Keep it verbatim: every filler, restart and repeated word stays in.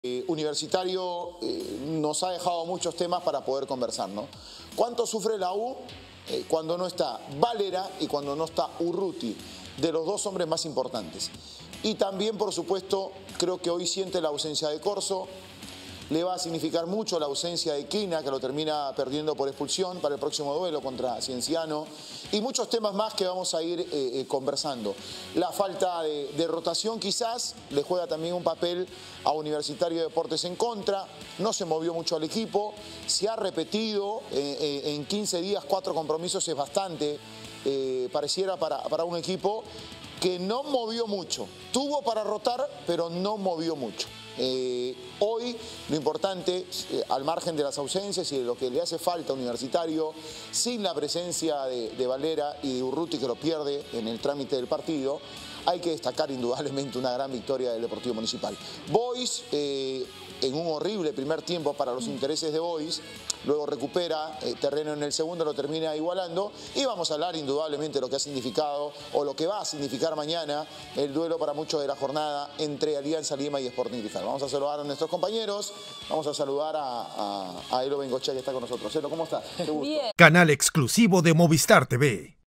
Eh, Universitario eh, nos ha dejado muchos temas para poder conversar, ¿no? ¿Cuánto sufre la U eh, cuando no está Valera y cuando no está Urruti, de los dos hombres más importantes? Y también, por supuesto, creo que hoy siente la ausencia de Corso. Le va a significar mucho la ausencia de Quina, que lo termina perdiendo por expulsión para el próximo duelo contra Cienciano. Y muchos temas más que vamos a ir eh, eh, conversando. La falta de, de rotación quizás le juega también un papel a Universitario de Deportes en contra. No se movió mucho al equipo. Se ha repetido eh, eh, en quince días, cuatro compromisos es bastante. Eh, pareciera para, para un equipo que no movió mucho. Tuvo para rotar, pero no movió mucho. Eh, hoy lo importante, eh, al margen de las ausencias y de lo que le hace falta a Universitario, sin la presencia de, de Valera y de Urruti, que lo pierde en el trámite del partido, hay que destacar indudablemente una gran victoria del Deportivo Municipal. Boys, eh, en un horrible primer tiempo para los intereses de Boys, luego recupera eh, terreno en el segundo, lo termina igualando, y vamos a hablar indudablemente de lo que ha significado o lo que va a significar mañana el duelo para muchos de la jornada entre Alianza Lima y Sporting Cristal. Vamos a saludar a nuestros compañeros, vamos a saludar a, a, a Elo Bengochea, que está con nosotros. Elo, ¿cómo estás? Qué gusto. Bien. Canal exclusivo de Movistar T V.